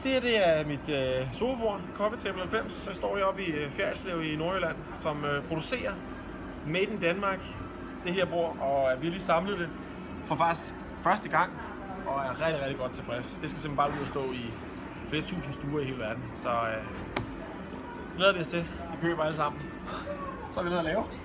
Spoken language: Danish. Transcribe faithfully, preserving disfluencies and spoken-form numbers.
Det her det er mit øh, sofabord, Coffee Table halvfems. Så står jeg oppe i øh, Fjerritslev i Nordjylland, som øh, producerer Made in Denmark det her bord, og vi har lige samlet det for faktisk første gang, og er rigtig, rigtig godt tilfreds. Det skal simpelthen bare ud og stå i flere tusind stuer i hele verden, så øh, glæder vi os til. Vi køber alle sammen. Så er vi nede at lave.